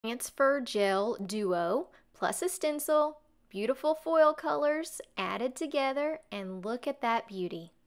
Transfer Gel Duo plus a stencil, beautiful foil colors added together, and look at that beauty.